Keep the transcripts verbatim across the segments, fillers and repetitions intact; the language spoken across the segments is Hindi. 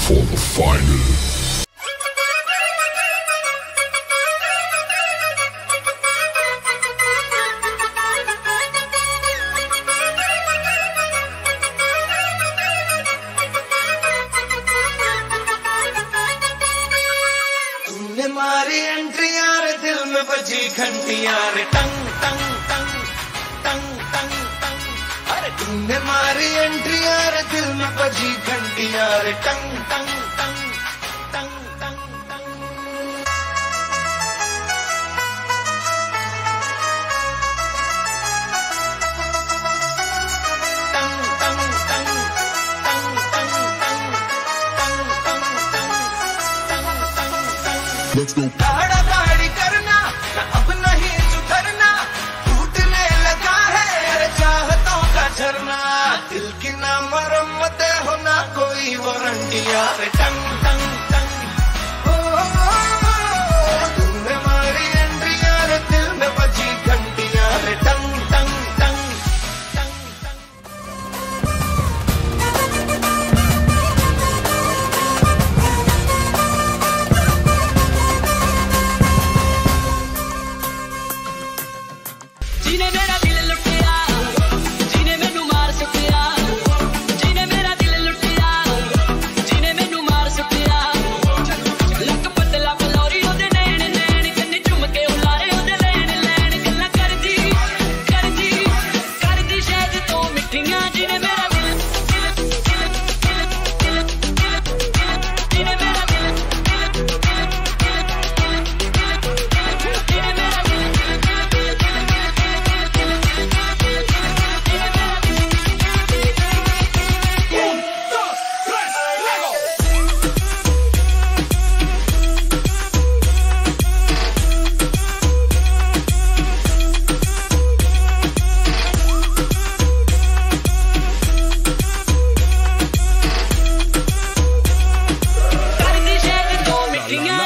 for the final. तूने मारी एंट्री यार दिल में बजी घंटी यार टंग टंग टंग टंग टंग टंग। अरे तूने मारी एंट्री यार दिल में बजी घंटी यार टंग टंग टंग टंग टंग टंग। टंग टंग टंग टंग टंग टंग टंग टंग टंग टंग। Let's go. गाड़ा गाड़ी करना अब नहीं सुधरना, टूटने लगा है अरे चाहतों का झरना। दिल की ना मरम्मत हो ना कोई वारंटी यार टंग टंग टंग। ओ, तूने मारी एंट्री यार दिल में बजी घंटी यार टंग टंग टंग टंग टंग। जीने मेरा दिल लुटिया, जीने मैनू मार सुटिया, जीने मेरा दिल लुटिया, जीने मैनू मार सुटिया। लक पतला पलौरी ओदे नैन नैन, कन्नी चुम के उलारे ओदे लैन लैन। गल्लां करदी करदी करदी शायद तो मिठियां, जीने मेरा दिल दिल दिल दिल दिल दिल, जीने मेरा दिल दिल दिल दिल दिल, जीने मेरा दिल। करदी शायद तो मिठियां।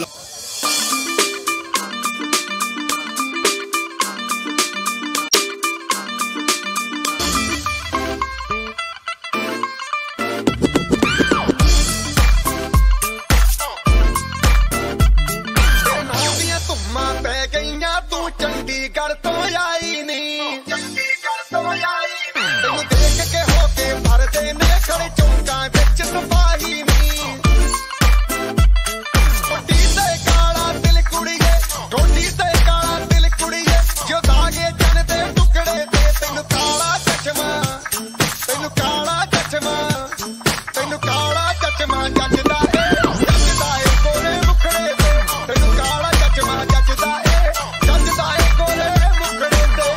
ਦੀਆਂ ਧੁੰਮਾਂ ਪੈ ਗਈਆਂ ਤੂੰ ਚੰਡੀਗੜ੍ਹ ਤੋਂ ਆਈ ਨੀ, ਚੰਡੀਗੜ੍ਹ ਤੋਂ ਆਈ ਨੀ। ਤੈਨੂੰ ਦੇਖ ਕੇ ਹੋ ਕੇ ਭਰਦੇ ਨੇ ਖੜੇ ਚੌਂਕਾਂ ਵਿੱਚ ਸਿਪਾਹੀ ਨੀ। ਕੋਟੀ ਤੇ ਕਾਲਾ ਦਿਲ ਕੁੜੀਏ, ਕੋਟੀ ਤੇ ਕਾਲਾ ਦਿਲ ਕੁੜੀਏ, ਜੋ ਦਾਗੇ ਜਨ ਦੇ ਟੁਕੜੇ ਤੇ। ਤੈਨੂੰ ਕਾਲਾ ਚਸ਼ਮਾ, ਤੈਨੂੰ ਕਾਲਾ ਚਸ਼ਮਾ, ਤੈਨੂੰ ਕਾਲਾ ਚਸ਼ਮਾ ਜੱਜਦਾ ਏ, ਜੱਜਦਾ ਏ ਕੋਲੇ ਮੁਖੜੇ ਤੇ। ਤੈਨੂੰ ਕਾਲਾ ਚਸ਼ਮਾ ਜੱਜਦਾ ਏ, ਜੱਜਦਾ ਏ ਕੋਲੇ ਮੁਖੜੇ ਤੇ।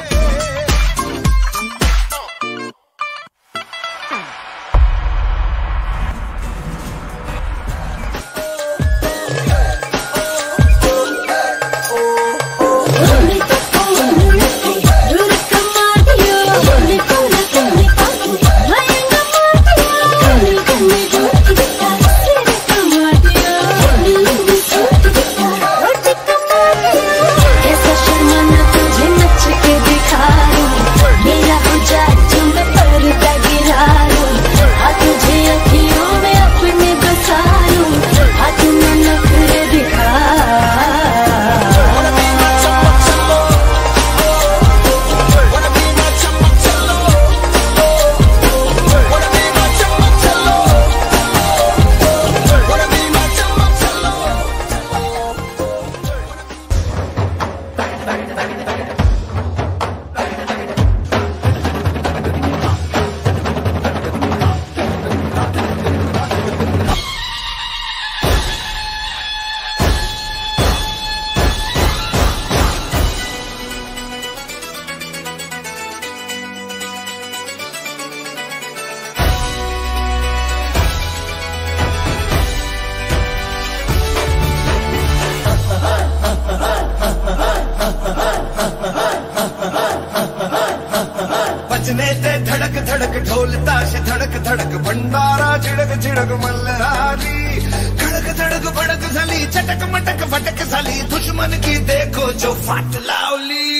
बजने ते धड़क धड़क ढोल ताश धड़क धड़क भंडारा झिड़क झिड़क मल्हारी। खड़क धड़क भड़क झाली चटक मटक फटक झाली, दुश्मन की देखो जो फाट लावली।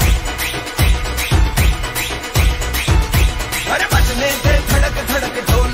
अरे बजने ते धड़क धड़क ढोल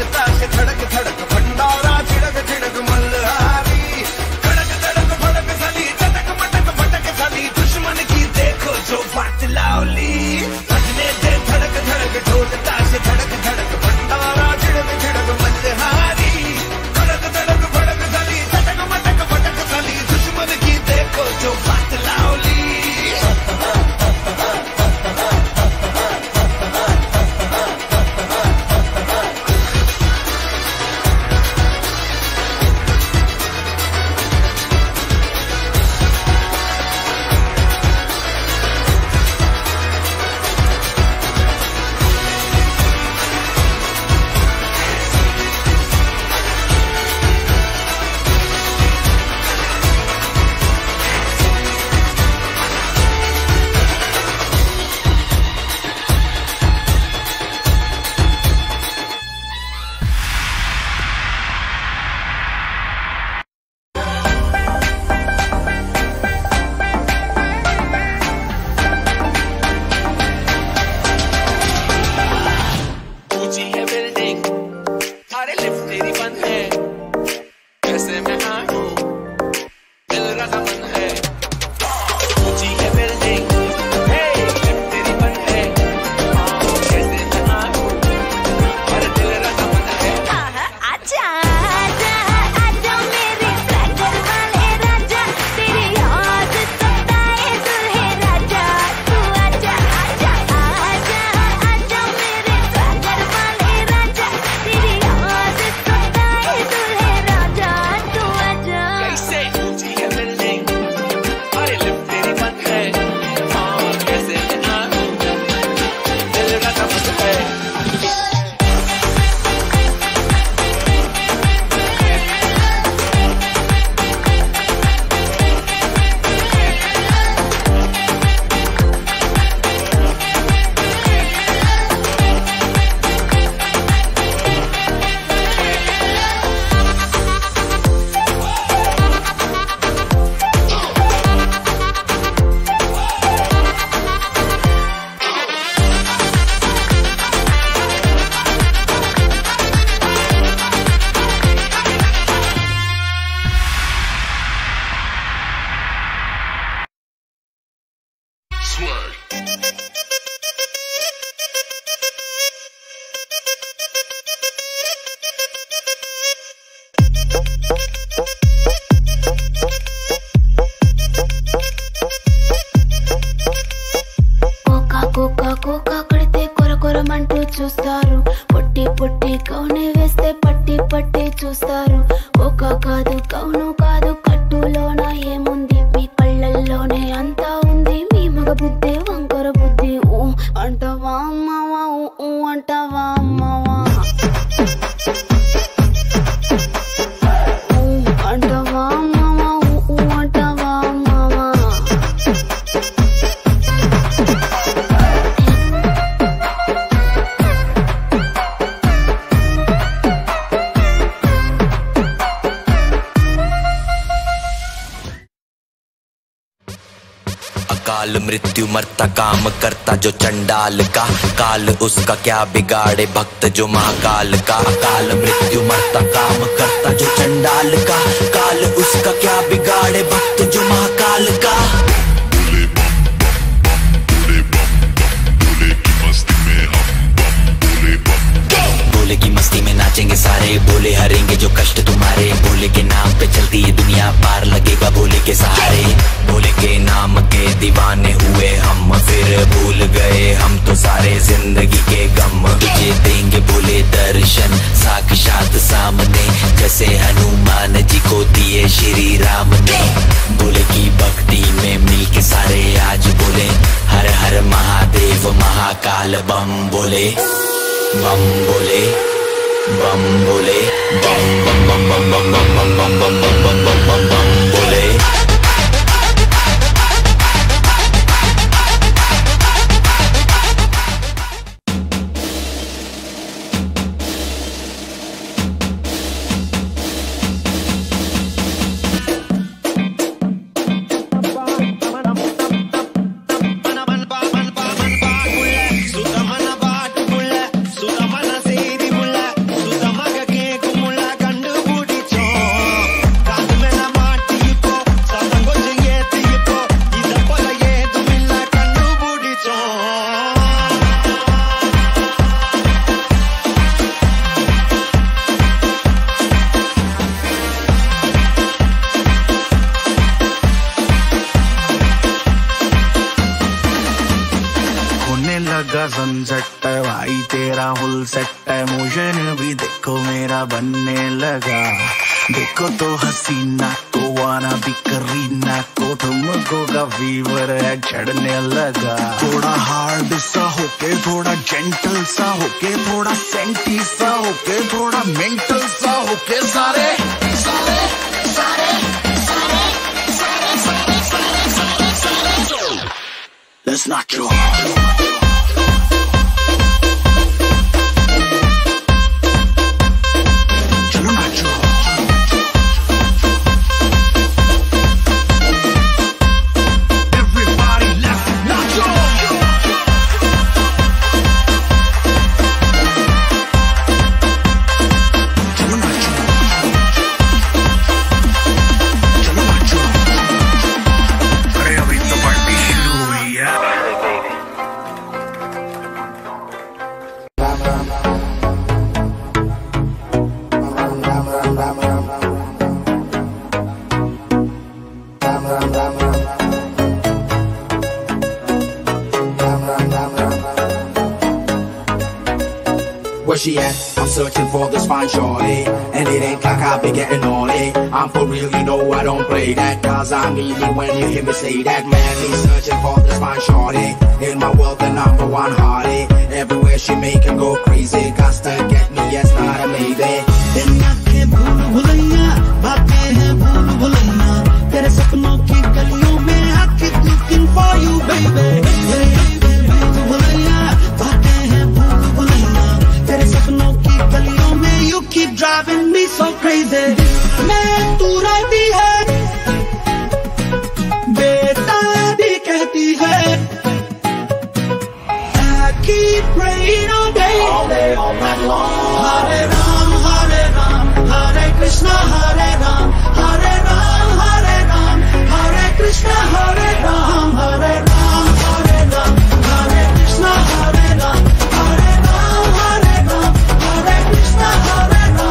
बिल्डिंग, अरे लिफ्ट तेरी बंद है, कैसे मैं आऊं, दिल रजामंद है, ऊंची है बिल्डिंग, हे लिफ्ट तेरी बंद है, कैसे मैं आऊं, अरे दिल रजामंद है। आजा आजा आजा मेरे क्रैकर वाले राजा, तेरी याद सताए दुल्हे राजा, तू आजा आजा आजा आजा मेरे क्रैकर वाले राजा, तेरी याद सताए दुल्हे राजा, तू आजा। कैसे ऊंची है बिल्डिंग, अरे लिफ्ट तेरी बंद है, कैसे मैं आऊं, दिल रजामंद है। కోకా కోకా కోకా కడితే కొర కొరమంటూ చూస్తారు, పొట్టి పొట్టి కౌని వేస్తే పట్టి పట్టి చూస్తారు, కోకా కాదు కౌను కాదు కట్టులోన ఏముంది, మీ కళ్ళల్లోనే అంతా ఉంది, మీ మగ బుద్ధి వంకర బుద్ధి, ఊ అంటవా అమ్మవా, ఊ అంటవా అమ్మవా, ఊ అంటవా అమ్మవా, ఊ అంటవా అమ్మవా. अकाल मृत्यु मरता काम करता जो चंडाल का, काल उसका क्या बिगाड़े भक्त जो महाकाल का। अकाल मृत्यु मरता काम करता जो चंडाल का, काल उसका क्या बिगाड़े भक्त जो महाकाल का। भोले की मस्ती में नाचेंगे सारे, भोले हरेंगे जो कष्ट तुम्हारे, भोले के नाम पे चलती है दुनिया, पार लगेगा भोले के सहारे। भोले के नाम के दीवाने हुए हम, फिर भूल गए हम तो सारे जिंदगी के गम। तुझे देंगे भोले दर्शन साक्षात सामने, जैसे हनुमान जी को दिए श्री राम ने। भोले की भक्ति में मिलके सारे आज बोले, हर हर महादेव महाकाल बम बोले, बम बोले, बम बोले, बम बम बम बम बम बम बम बम बम बम बम बम बम बोले। सनसेट है भाई तेरा फुल सेट है, मोशन भी देखो मेरा बनने लगा। देखो तो हसीना को वाना भी करीना को, तुमको का फीवर है चढ़ने लगा। थोड़ा हार्ड सा होके, थोड़ा जेंटल सा होके, थोड़ा सेंटी सा होके, थोड़ा मेंटल सा होके, सारे सारे सारे सारे सारे सारे सारे सारे सारे Let's not draw. Where she at? I'm searching for this fine shorty, and it ain't like I've been getting naughty. I'm for real, you know I don't play that, cause I mean it when you hear me say that. Madly searching for this fine shorty, in my world the number one hottie. Everywhere she make him go crazy, got to get me, yes, not a maybe. तेरी आँखें भूल भुलैया, बातें हैं भूल भुलैया, तेरे सपनों की गलियों में I keep looking for you baby. तेरी आँखें भूल भुलैया, बातें हैं भूल भुलैया, तेरे सपनों की गलियों में you keep driving me so crazy. मैं तू रहती है, बेटा भी कहती है, I keep praying all day, all day, all night long. Hare Ram, Hare Ram, Hare Krishna, Hare Ram, Hare Ram, Hare Ram, Hare Krishna, Hare Ram, Hare Ram, Hare Ram, Hare Krishna, Hare Ram, Hare Ram, Hare Ram, Hare Krishna, Hare Ram.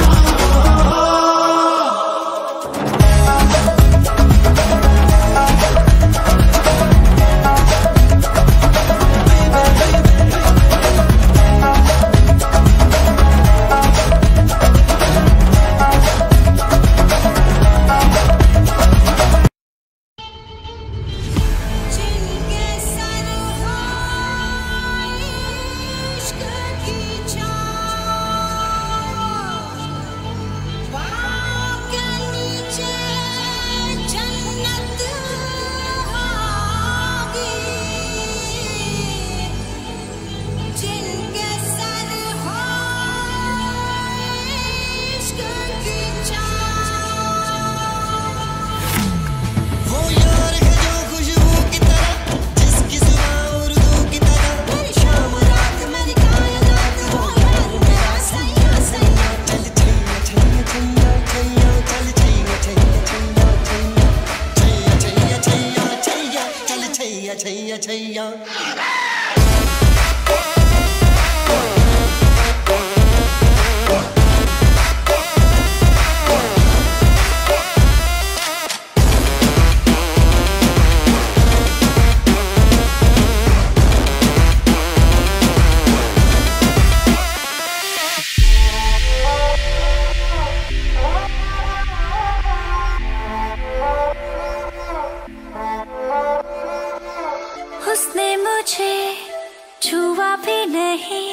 उसने मुझे छुआ भी नहीं,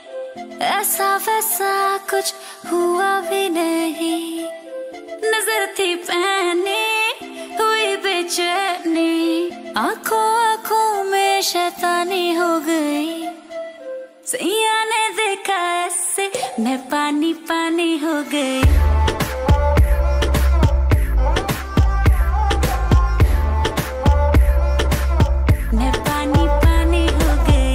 ऐसा वैसा कुछ हुआ भी नहीं, नजर थी पहने हुई बेचैनी, आंखों आंखों में शैतानी हो गई, सैया ने देखा ऐसे मैं पानी पानी हो गई। मैं पानी पानी हो गई,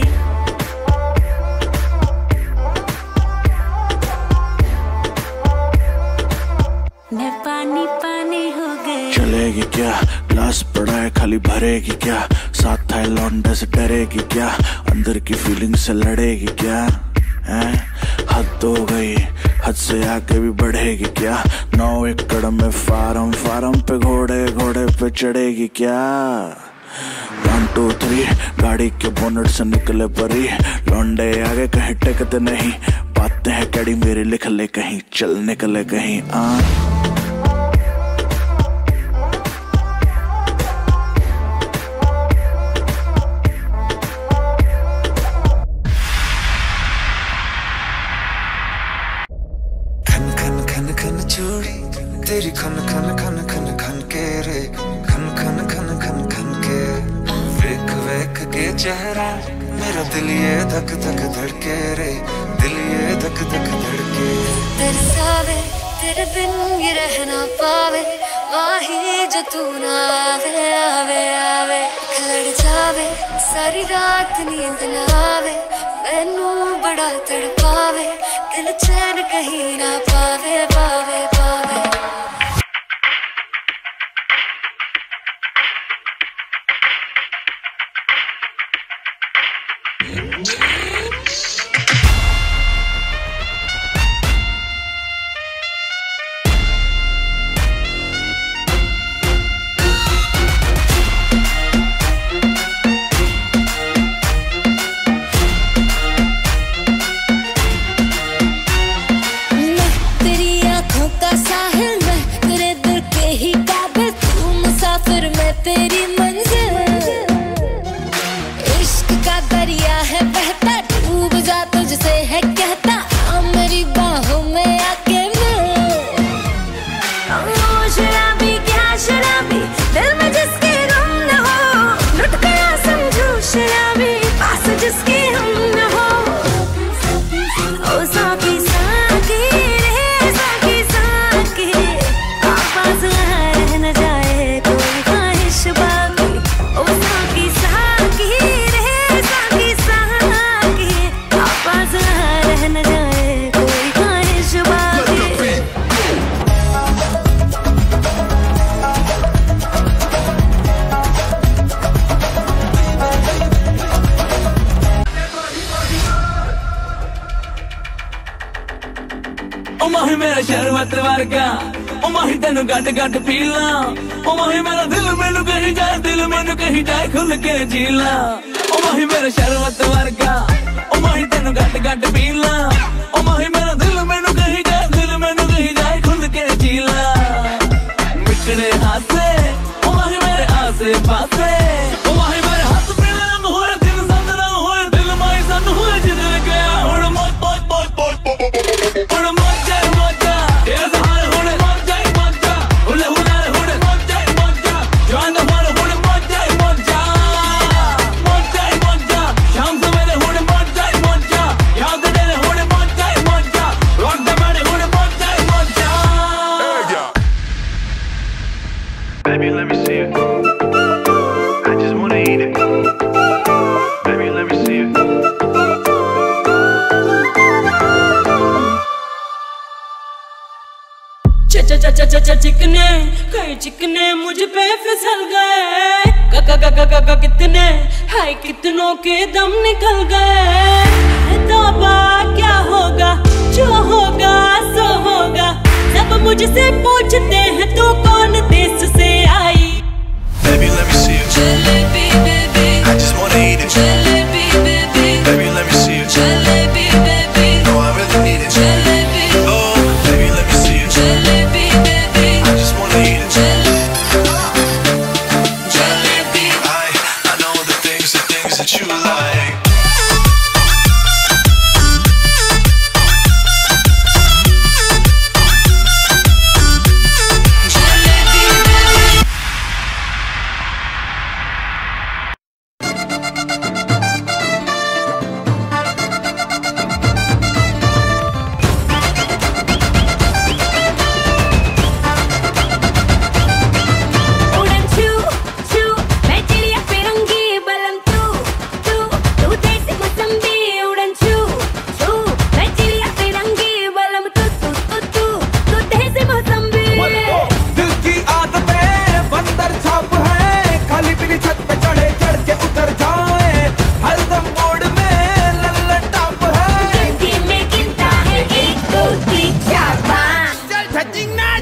मैं पानी पानी हो गई। चलेगी क्या, ग्लास पड़ा है खाली भरेगी क्या, साथ था लौंडे से डरेगी क्या, अंदर की फीलिंग से लड़ेगी क्या, हैं? हद हो गई, हद से आगे भी बढ़ेगी क्या, नौ एकड़ में फार्म, फार्म पे घोड़े, घोड़े पे चढ़ेगी क्या। वन टू थ्री गाड़ी के बोनट से निकले परी, लौंडे आगे कहीं टिकते नहीं, बातें हैं कड़ी मेरी लिख ले कहीं, चल निकले कहीं आ। खन खन खन खन चूड़ी तेरी खन खन खन खन खन के रे, खन खन खन खन खन के, वेख वेख के चेहरा मेरा दिल ये धक धक धड़के रे, दिल ये धक धक धड़के। तरसावे तेरे बिन ये रह ना पावे, वाही जो तू ना आवे आवे आवे, लड़ जावे सारी रात नींद ना आवे, मैनू बड़ा तड़पावे, दिल चैन कहीं ना पावे पावे पावे। तेरी मंजिल। इश्क का दरिया है बहता, डूब जा तुझसे है कहता, आ मेरी बाहों में आके मिल। ओ शराबी क्या शराबी, दिल में जिसके गम न हो, लुट गया समझो शराबी, पास जिसके हम न हो। ओ साकी साकी रे साकी साकी, पास रह न जाए कोई ख्वाहिश बाकी। ओ साकी साकी रे साकी साकी, पास रह न जाए कोई ख्वाहिश बाकी। ओ माही मेरा शरबत वर्गा, ओ माही तेनू गट गट पीला, ओ माही मेरा दिल मैनू कहीं जाए, दिल मैनू कहीं जाए खुल के जीला। ओ माही मेरा शरबत वर्गा, ओ माही तेनू गट गट पीला, ओ माही मेरा दिल मैनू कहीं जाए, दिल मैनू कहीं जाए खुल के जीला। मिठड़े हासे ओ माही मेरे आसे पासे, ओ माही मेरे हाथ पे रंग होए, दिल संग रंग होए, दिल माही सन होए जिधर गया हुण मौज मौज मौज मौज हुण मौजा मौजा, तेरा सहारा हुण मौजा मौजा, हुले हुले हुण मौजा मौजा, जान हुण हुण मौजा मौजा, मौजा मौजा, शाम सवेरे हुण मौजा मौजा, याद तेरे हुण मौजा मौजा, रोड दे बड़े हुण मौजा मौजा। Baby, let me see it. I just wanna eat it. Baby, let me see it. च च च च च चिकने कई चिकने मुझ पे फिसल गए, क क क क क क कितने हाय कितनों के दम निकल गए। तौबा क्या होगा जो होगा सो होगा, सब मुझसे पूछते हैं तू कौन देश से आई। Baby, let me see it. Jalebi baby, I just wanna eat it. Jalebi baby, Baby, let me see it. Jalebi baby, No, I really need it. Jalebi, Oh, baby, let me see it. Jalebi baby, I just wanna eat it. Jalebi. I, I know the things, the things that you like. उड़न छू छू मैं चिड़िया फिरंगी, बलम तू तू तू देसी मौसम्बी। उड़न छू छू मैं चिड़िया फिरंगी, बलम तू तू तू तू तू देसी मौसम्बी। दिल की आदतें बंदर छाप है, खाली पीली छत पे चढ़े चढ़ के उतर जाए, हरदम मोड़ में लल्लन टाप है। जिंदगी में गिनता है एक दो तीन चार पाँच, चल धजिंग ना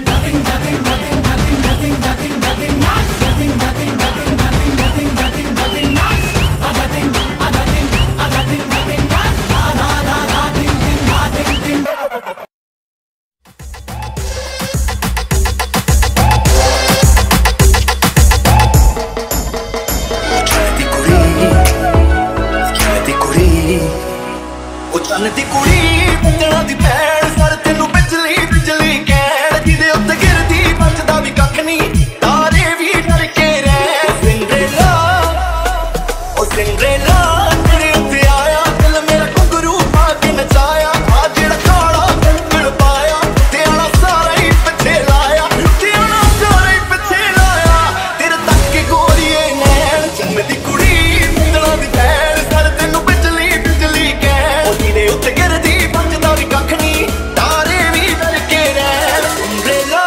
चलती कुड़ी चलती कुड़ी ओ चलती कुड़ी पंजड़ा दी भैण, सर तेनू बिजली बिजली कहण, जिदे उत्ते गिरदी बचदा भी कख नहीं, तारे भी डर के रह। सिंड्रेला ओ सिंड्रेला तेरे उत्ते आया, दिल मेरा घुंघरू पा के नचाया, आ जेड़ा काला कंगण पाया, ते आला सारा ही पिछे लाया, ते आला सारा ही पिछे लाया, तेरे तक के गोरीए नैन। चलती कुड़ी पंजड़ा दी भैण, सर तेनू बिजली बिजली कहण, ओ जिदे उत्ते गिरदी बचदा भी कख नहीं, तारे भी डर के रह। सिंड्रेला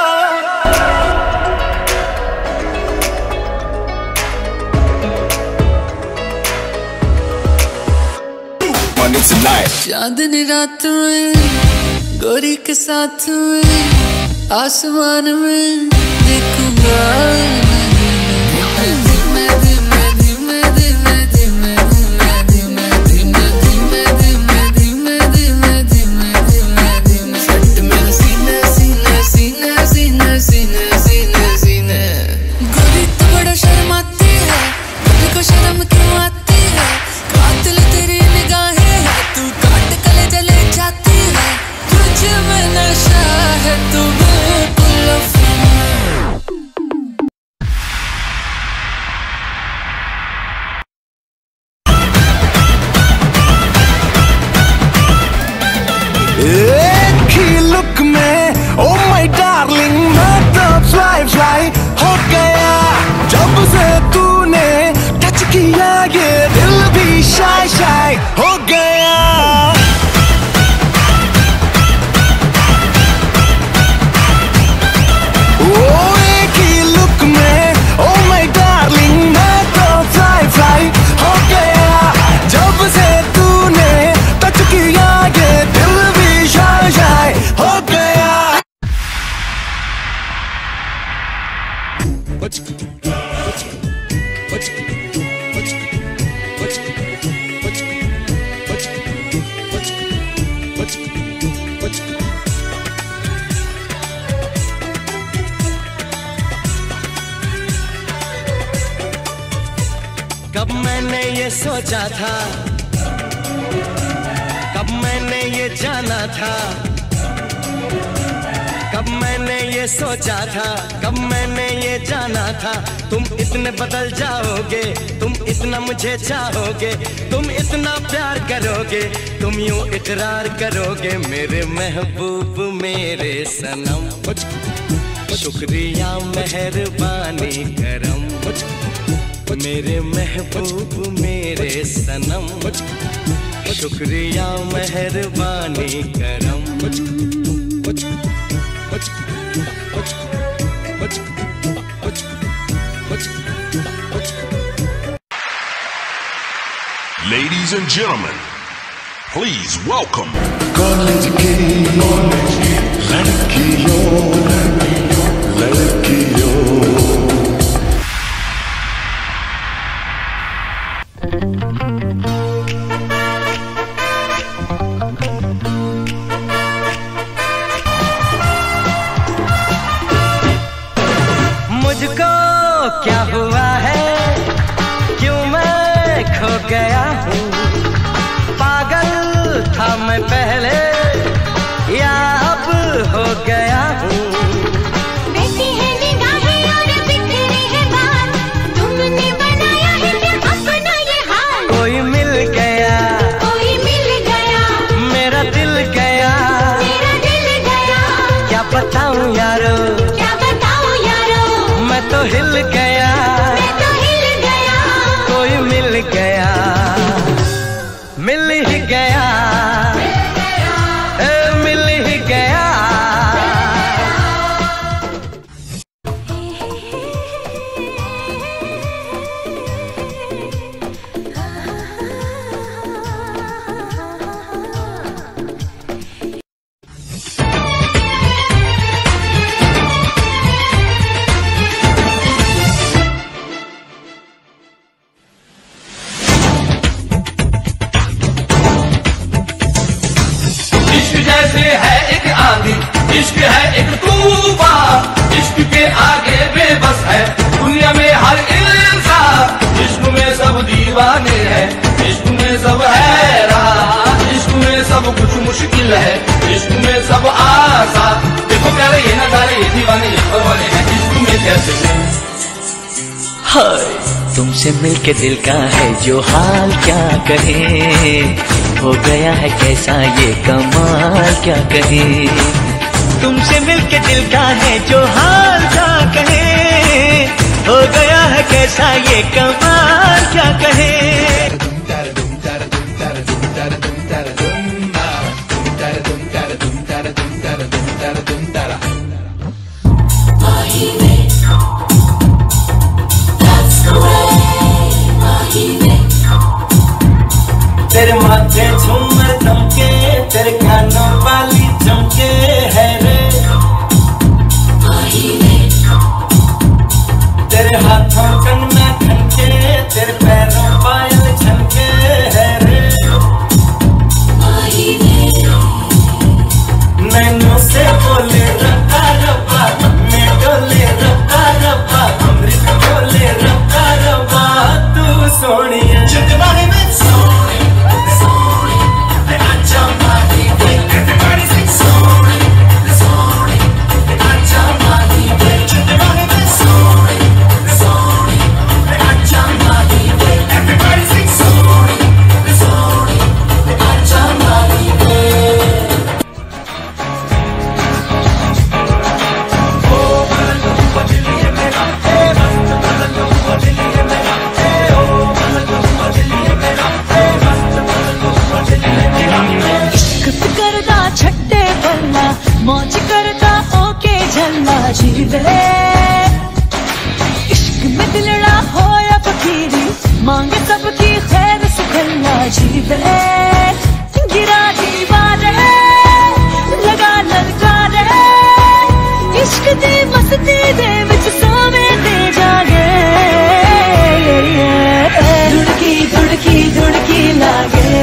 चांदनी रात में गोरी के साथ में आसमान में देखूंगा। धीमे धीमे धीमे धीमे धीमे धीमे धीमे धीमे धीमे धीमे धीमे धीमे धीमे धीमे सट में सीने सीने सीने सीने सीने सीने सीने। गोरी तो बड़ा शर्मा ये सोचा था, कब मैंने ये जाना था, कब मैंने ये सोचा था, कब मैंने ये जाना था। तुम इतने बदल जाओगे, तुम इतना मुझे चाहोगे, तुम इतना प्यार करोगे, तुम यूं इकरार करोगे मेरे महबूब मेरे सनम। शुक्रिया मेहरबानी करम मेरे महबूब मेरे सनम। शुक्रिया मेहरबानी करम। Ladies and gentlemen, please welcome college की लड़कियों लड़कियों। मुझको क्या हुआ है, क्यों मैं खो गया हूँ। पागल था मैं पहले या अब हो गया हूँ। बैठी है निगाहें और बिखरी है बात, तुमने बनाया है क्या अपना ये हाल। कोई मिल गया, कोई मिल गया, मेरा दिल गया, मेरा दिल गया। क्या बताऊँ यारो, क्या बताऊँ यारो, मैं तो हिल गया, मैं तो हिल गया। कोई मिल गया, मिल ही गया, ए, मिल ही गया। इश्क जैसे है एक आंधी, इश्क है एक तूफान, इश्क के आगे बेबस है दुनिया में हर इंसान। इश्क में सब दीवाने हैं, इश्क में सब हैरान, इश्क में सब कुछ मुश्किल है, इश्क में सब आसान। देखो प्यारे ये नजारे, ये दीवाने ये परवाने हैं, इश्क में कैसे। हाय तुमसे मिलके दिल का है जो हाल, क्या कहे हो गया है कैसा ये कमाल, क्या कहे। तुमसे मिलके दिल का है जो हाल, क्या कहे हो गया है कैसा ये कमाल, क्या कहे। तेरे माथे झूमर थमके, तेरे कानों वाली चमके है रे। तेरे हाथों कंगना खनके, तेरे पैरों पायल छनके है रे। नैनों से बोले रब्बा रब्बा, मैं डोले रब्बा रब्बा, अमृत बोले रब्बा रब्बा। तू सोनिया चुटवाने में सोनी सोनी, आजा माही दे। Everybody sing सोनी सोनी, आजा माही दे। चुटवाने में सोनी सोनी, आजा माही दे। Everybody sing सोनी सोनी, आजा माही दे। इश्क करदा छट्टे पल्ला, मौज करदा ओके झल्ला जीवे। इश्क में दिलड़ा होया फकीरी, मांगे सबकी खैर सुखल्ला जीवे। गिरा दीवारे लगा ललकारे, इश्क दी मस्ती दे विच सोवे दे जागे। धुड़की धुड़की धुड़की लागे,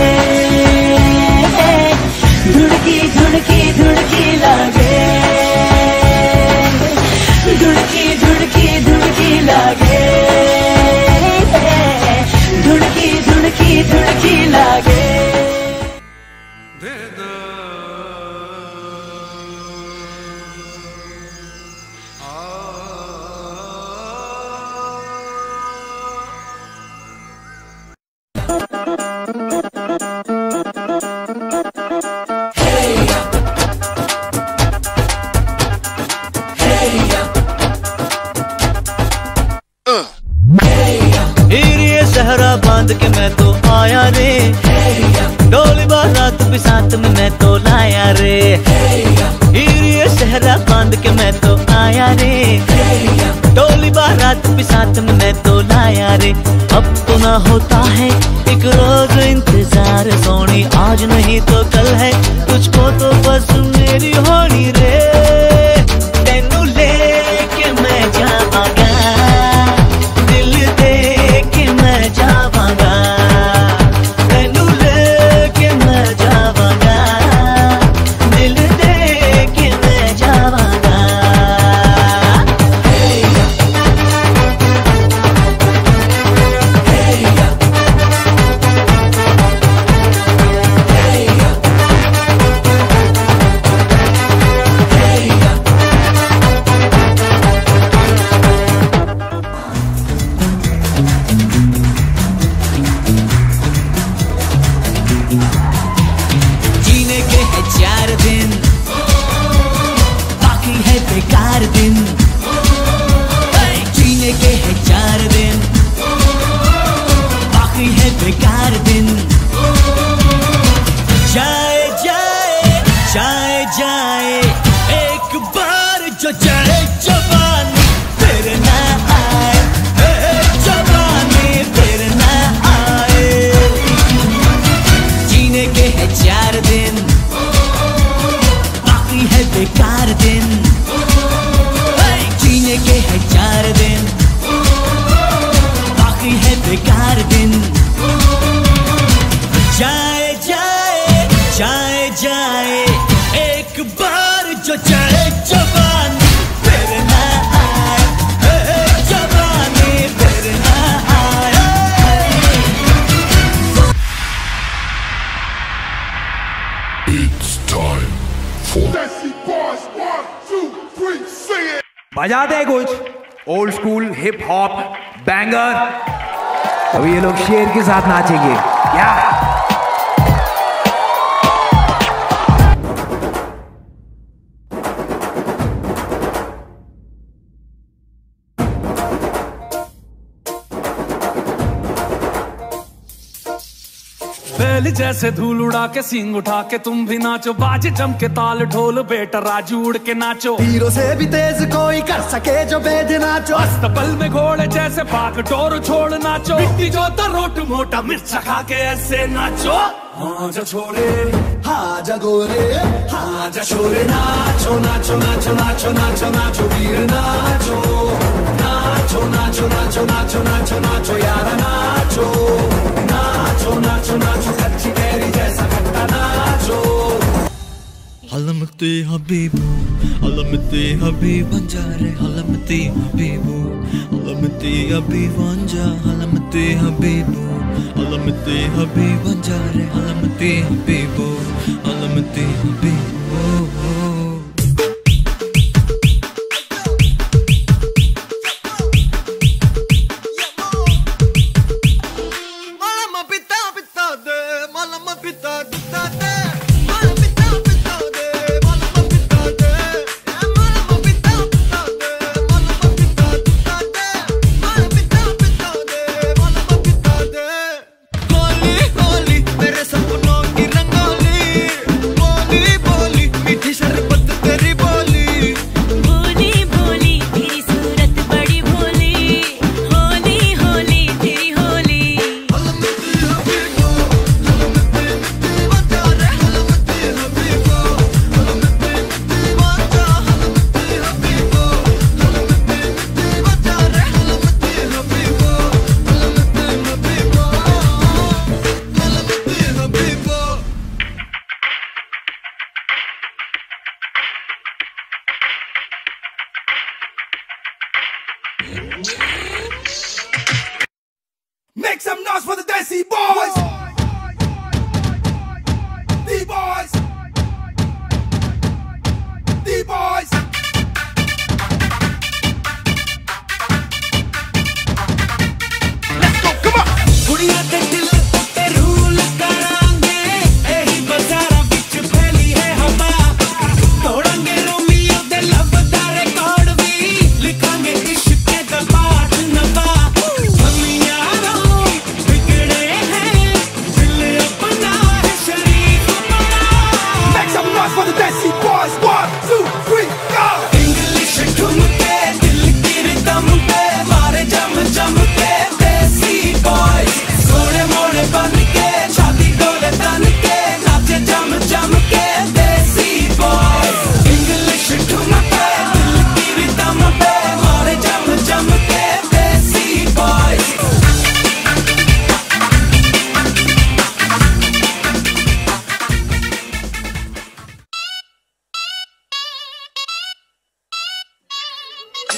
धुड़की धुड़की धुड़की लागे, धुड़की धुड़की धुड़की लागे, धुड़की धुड़की लागे। सहरा बांध के मैं तो आया रे, डोली बारात भी साथ में मैं तो लाया रे। ये सहरा बांध के मैं तो आया रे, डोली बारात भी साथ में मैं तो लाया रे। अब तो ना होता है एक रोज इंतजार सोनी, आज नहीं तो कल है, तुझको तो बस मेरी होनी रे। तेनू लेके मैं जावांगा, दिल दे के मैं जावांगा, तेनू लेके मैं जावांगा, दिल दे के मैं जावांगा। जीने के है चार दिन, बाकी है बेकार दिन। जीने के है चार दिन, बाकी है बेकार दिन। जाए जाए जाए जाए एक बार जो जाए जवानी, फिर ना आए ए, जवानी फिर ना आए। जीने के है चार दिन, बाकी है बेकार दिन। जीने के है चार दिन, बाकी है बेकार दिन। जाए जाए जाए जाए एक बार जो जाए जवानी, फिर ना आए ए, जवानी फिर ना आए। It's time for Desi Boys. One, two, three, sing it. बजा दे कुछ old school hip hop banger. अभी ये लोग शेर के साथ नाचेंगे क्या? बैल जैसे धूल उड़ा के सींग उठा के तुम भी नाचो, बाजे जम के ताल ढोल बेटा राजू उड़ के नाचो। हीरो से भी तेज कोई कर सके जो बेद नाचो, अस्तबल में घोड़े जैसे भाग डोर छोड़ नाचो। मिट्टी जो रोट मोटा मिर्चा खा के ऐसे नाचो। हाँ जा छोरे हाँ जा गोरे, हाँ जा छोरे नाचो नाचो नाचो नाचो नाचो नाचो वीर नाचो नाचो नाचो नाचो नाचो नाचो नाचो यारा नाचो नाचो नाचो नाचो कच्ची कैरी जैसा खट्टा नाचो। हलमती हबीबू हलमती हबीब बंजारे, हलमती हबीबू हलमती हबीब बंजा, हलमती हबीबू हलमती हबीब बंजारे, हलमती हबीबू हलमती हबीबू। मेरे सपनों की रंगोली, बोली बोली मीठी शर्मा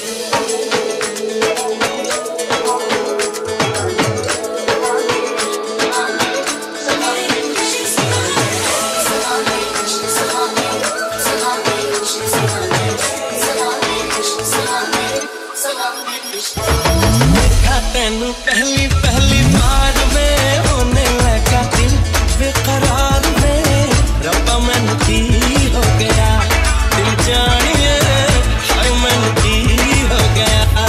तेनू पहली पहली बार में होने लगा दिल बेकरार में रब्बा मैनू की हो गया दिल जानिए हाय मैनू की हो गया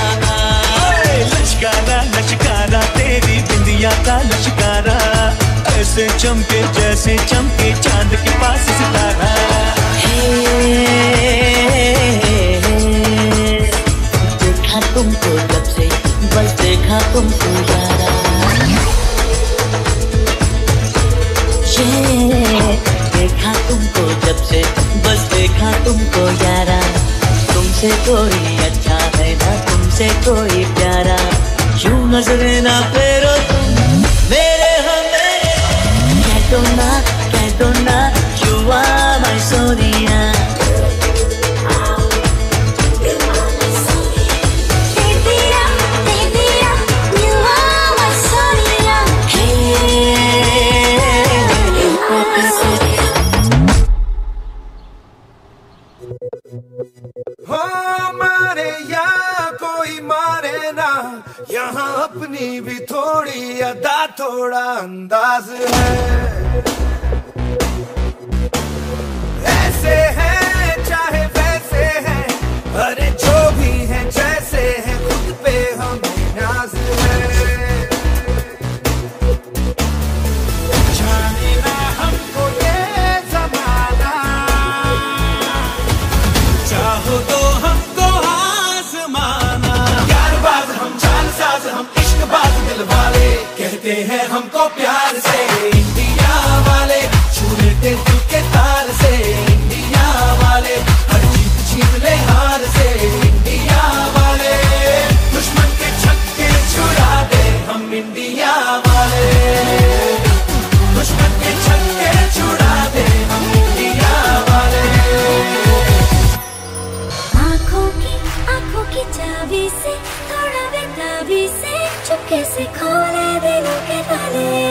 लश्कारा लश्कारा तेरी बिंदिया का लश्कारा ऐसे चमके जैसे चमके चांद के पास सितारा देखा तुमको जब से बस देखा तुमको यारा ये देखा तुमको जब से बस देखा तुमको यारा तुमसे कोई अच्छा है ना तुमसे कोई प्यारा यूं नजरे ना फेरो तुम मेरे हमें कह दो ना कह दो ना you are my सोनिया हो मारे या कोई मारे ना यहाँ अपनी भी थोड़ी अदा थोड़ा अंदाज है ऐसे है चाहे वैसे है अरे जो भी है जैसे है खुद पे हमें नाज है जाने ना हमको ये जमाना चाहो तो हमको आसमाना यार बाज हम चाल साज हम इश्क बाज दिल वाले कहते हैं हमको प्यार से इंडिया वाले छू लेते दिल के तार से इंडिया वाले हर जीत छीन ले हार से इंडिया वाले दुश्मन के छक्के छुड़ा दे हम इंडिया वाले दुश्मन के छक्के छुड़ा दे हम इंडिया वाले आँखों की आँखों की चाबी से थोड़ा बेताबी से चुपके से खोले दिलों के ताले